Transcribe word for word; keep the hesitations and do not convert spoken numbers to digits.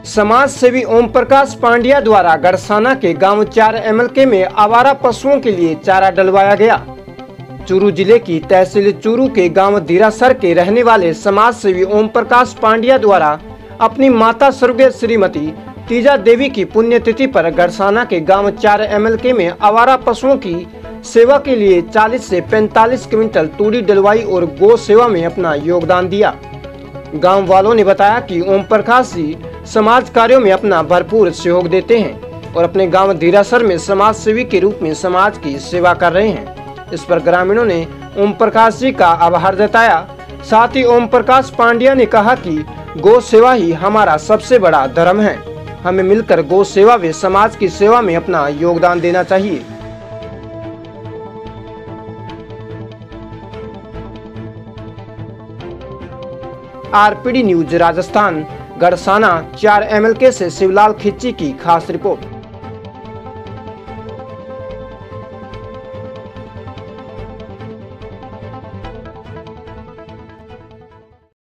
समाज सेवी ओम प्रकाश पांड्या द्वारा गड़साना के गांव चार एमएलके में आवारा पशुओं के लिए चारा डलवाया गया। चूरू जिले की तहसील चूरू के गांव दीरासर के रहने वाले समाज सेवी ओम प्रकाश पांड्या द्वारा अपनी माता स्वर्गीय श्रीमती तीजा देवी की पुण्यतिथि पर गड़साना के गांव चार एमएलके में आवारा पशुओं की सेवा के लिए चालीस से पैंतालीस क्विंटल तूड़ी डलवाई और गौ सेवा में अपना योगदान दिया। गांव वालों ने बताया कि ओम प्रकाश जी समाज कार्यों में अपना भरपूर सहयोग देते हैं और अपने गांव दीरासर में समाज सेवी के रूप में समाज की सेवा कर रहे हैं। इस पर ग्रामीणों ने ओम प्रकाश जी का आभार जताया। साथ ही ओम प्रकाश पांड्या ने कहा कि गौ सेवा ही हमारा सबसे बड़ा धर्म है। हमें मिलकर गौ सेवा व समाज की सेवा में अपना योगदान देना चाहिए। आरपीडी न्यूज राजस्थान, गड़साना चार एमएलके से शिवलाल खिच्ची की खास रिपोर्ट।